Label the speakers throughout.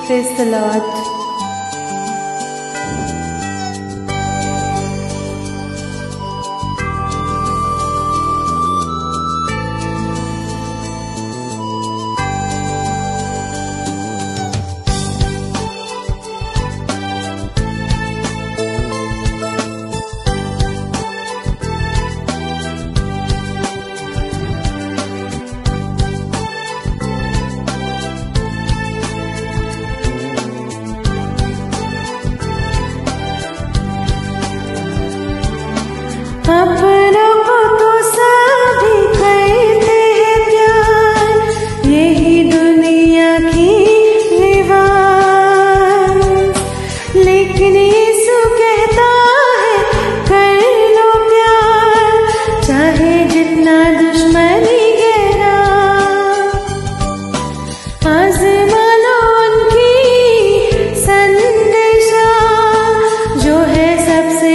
Speaker 1: Praise the Lord. अपनों को तो सभी करते हैं प्यार, यही दुनिया की रिवाज। लेकिन यीशु कहता है कर लो प्यार, चाहे जितना दुश्मनी गहरा। आज़मा लो उनकी संदेशा, जो है सबसे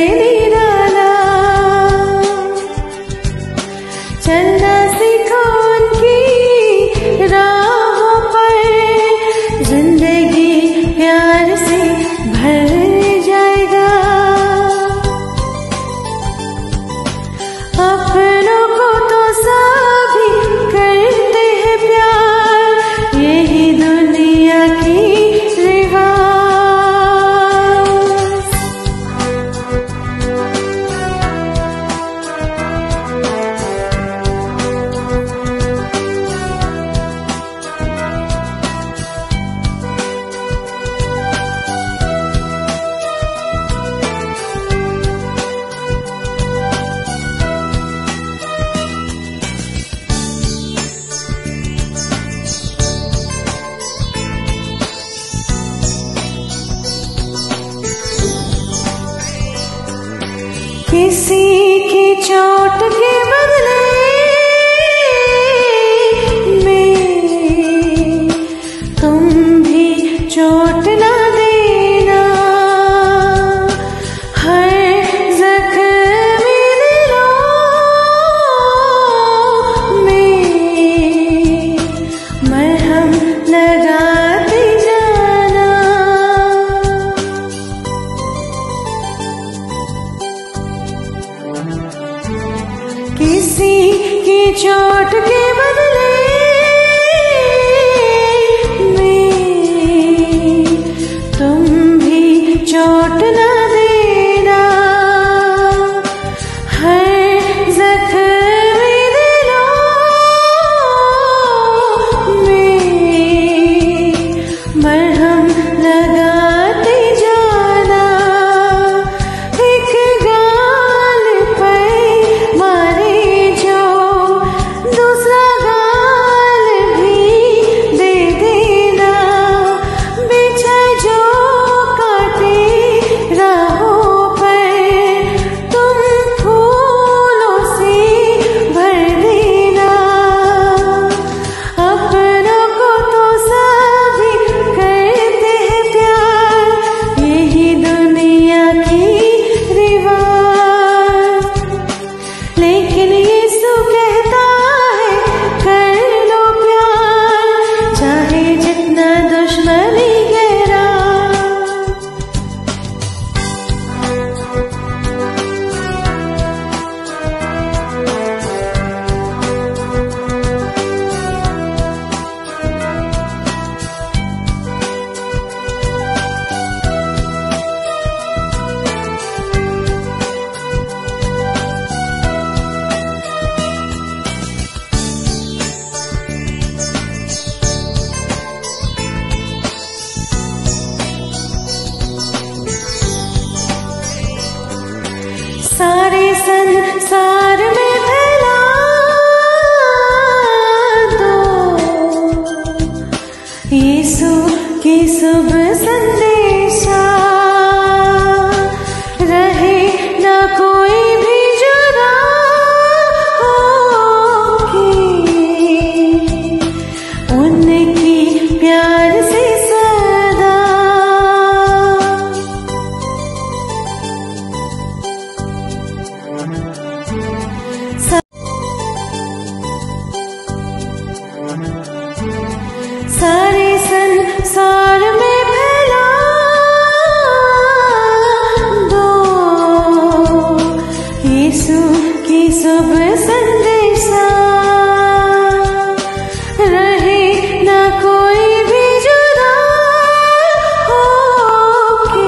Speaker 1: चलना सीखो उनकी राहों पर, जिंदगी प्यार से भर जाएगा। अपनों को तो सभी करते हैं प्यार, यही दुनिया की रिवाज। किसी की चोट के बदले में तुम भी चोट ना देना। हर जख्मी दिलों में मरहम लगाते जाना। किसी की चोट के बदले में तुम भी चोट ना देना। हर जख्मी दिलों में मरहम लगाते जाना। एक गाल पर मारे जो दूसरा गाल भी दे देना। बिछा जो काटे राहों पर, तुम फूलों से भर देना। अपनों को तो सभी करते हैं प्यार, यही दुनिया की रिवाज। लेकिन यीशु कहता है कर लो प्यार, चाहे जितना दुश्मनी गहरा। शुभ संदेशा, रहे ना कोई भी जुदा होके,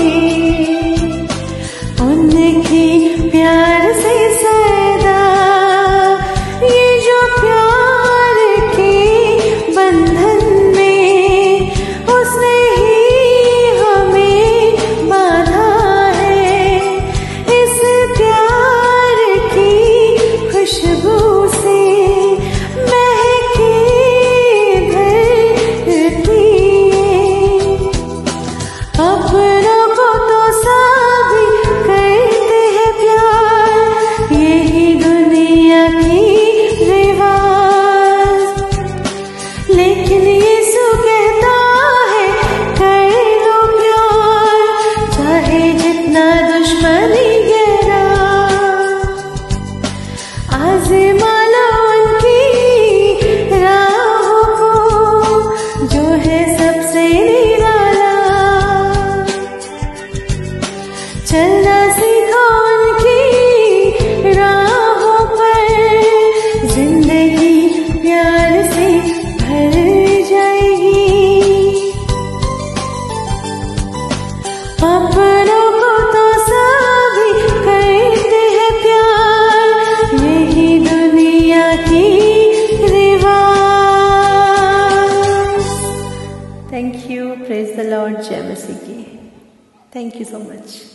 Speaker 1: उनकी प्यार से सदा ये जो प्यार के बंधन में उसने ही हमें बांधा है। इस प्यार की खुशबू से महके धरती, अपनों को तो सभी करते हैं प्यार, यही दुनिया की रिवाज। लेकिन यीशु कहता है कर लो प्यार, चाहे जितना दुश्मनी गहरा। आज़मा लो उनकी राहों को, जो है सबसे निराला। चलना सीखो उनकी राहों पर, जिंदगी प्यार से भर जाएगी। अपनों को तो सभी करते हैं प्यार, यही दुनिया की रिवाज। Thank you, praise the lord, जय मसीह की। Thank you so much.